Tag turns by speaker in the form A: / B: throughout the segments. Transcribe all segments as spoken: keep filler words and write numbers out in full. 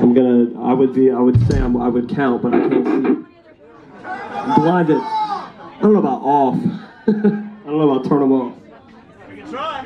A: I'm gonna, I would be, I would say I'm, I would count, but I can't see. I'm blinded. I don't know about off. I don't know about turn them off.
B: We can try.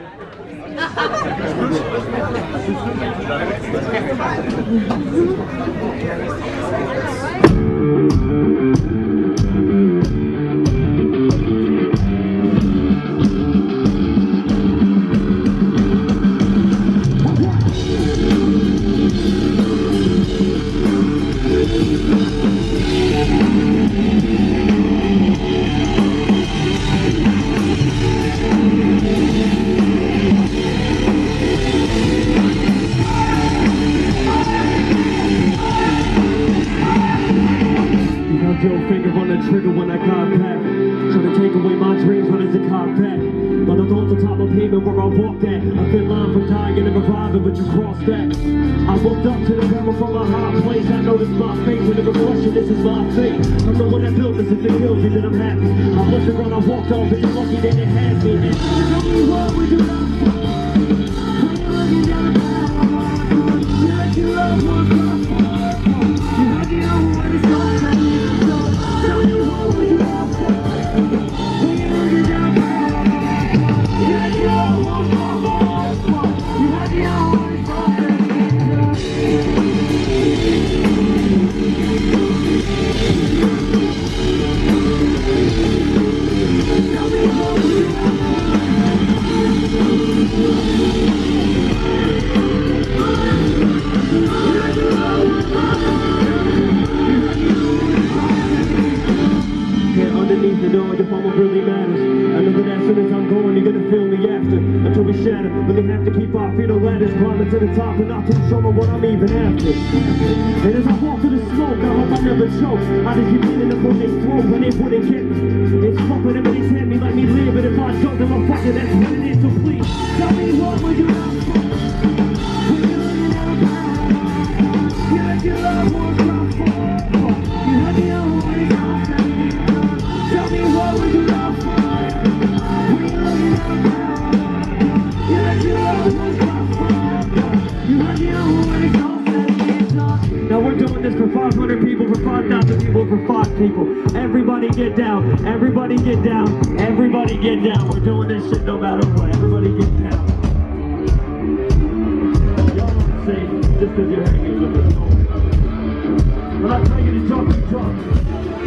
A: Finger on the trigger when I got back. Trying to take away my dreams when it's a cop back. But the thoughts on top of pavement where I walked at. A thin line from dying and reviving, but you crossed that. I looked up to the barrel from a high place. I noticed my face and the reflection, this is my fate. I'm the one that built this, if it kills me then I'm happy. I listened when I walked off, but you're lucky that it has me. And tell me what we do now. When you're looking down the path, you let your love one come. You had to know when it's all set. Tell me what we do now. When you're looking down the path, you let your love one come. You had to know when it's all set. Tell me what we do now. Underneath the door, your mama really matters. I know that as soon as I'm going, you're gonna feel me after. Until we shatter, really have to keep our feet on ladders. Climbing to the top and not too sure of what I'm even after. And as I walk through the smoke, I hope I never choke. I just keep getting up on their throat when they wouldn't get me. It's fucking everybody's hit me, let me live. And if I don't, then I'm fucking, that's what it is. So please, tell me what would you do? When you're looking at a path, you let your loved ones come forward. You had the old way to go. Tell me what would you love for? When you're looking at a path, you let your loved ones come forward. You had the old way to go. Now we're doing this for five hundred people, for five thousand people, for five people. Everybody get down, everybody get down, everybody get down. We're doing this shit no matter what. Everybody get down. Y'all aren't safe just because you're hanging with us. When I tell you to jump, you jump.